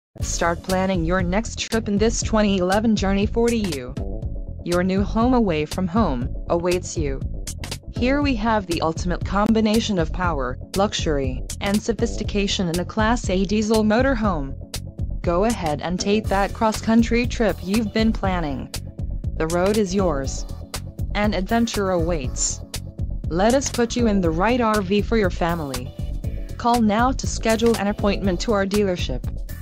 Start planning your next trip in this 2011 Journey 40U. Your new home away from home awaits you. Here we have the ultimate combination of power, luxury, and sophistication in a Class A diesel motorhome. Go ahead and take that cross-country trip you've been planning. The road is yours, and adventure awaits. Let us put you in the right RV for your family. Call now to schedule an appointment to our dealership.